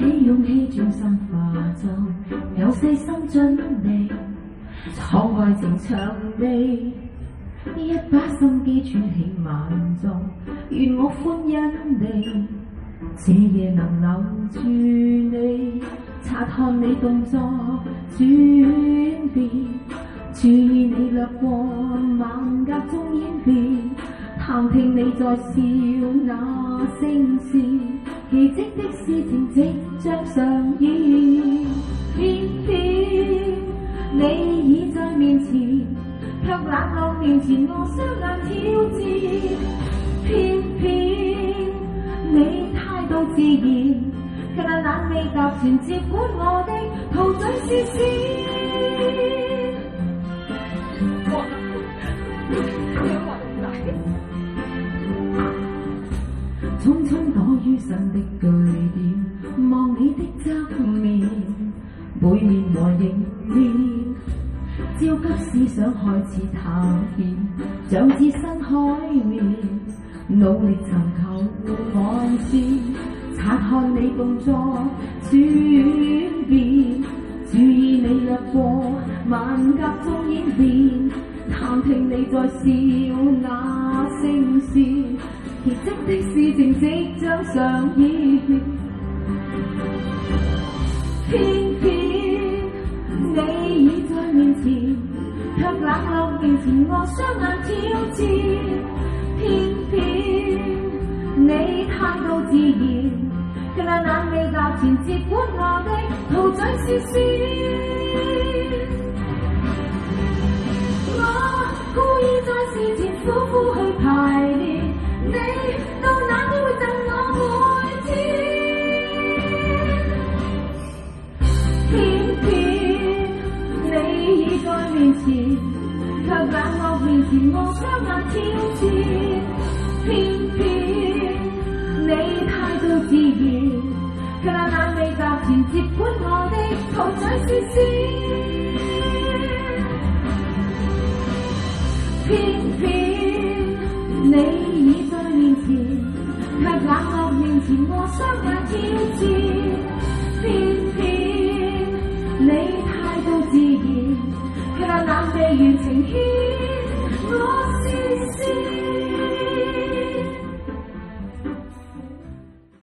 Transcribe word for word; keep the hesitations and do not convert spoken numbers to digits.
起勇氣專心化妝，有細心準備，闖愛情場地，一把心機串起萬狀，願我歡欣地，這夜能留住你，察看你動作轉變，注意你掠過萬格中演變，探聽你在笑那聲線，奇蹟的事情即將上演，偏偏你已在面前，卻冷落面前我雙眼挑戰，偏偏你態度自然，卻那冷味搭船接管我的陶醉視線。匆匆躲於新的據點，望你的側面，背面和迎面，焦急思想開始探險，像置身海面，努力尋求岸線，察看你動作轉變，注意你掠過萬格中演變，探聽你在笑那聲線，奇蹟的事情即將上演，偏偏你已在面前，卻冷落面前我雙眼挑戰，偏偏你態度自然，卻那冷味搭前接管我的陶醉視線。我故意在事前苦苦去排練，你到那都會贈我每天，偏偏你已在面前，卻冷落面前我雙眼挑戰，偏偏你態度自然，卻那冷味搭前接管我的陶醉視線，偏偏你已在面前，卻冷落面前我雙眼挑戰，偏偏你態度自然，卻那冷味如情牽我視線。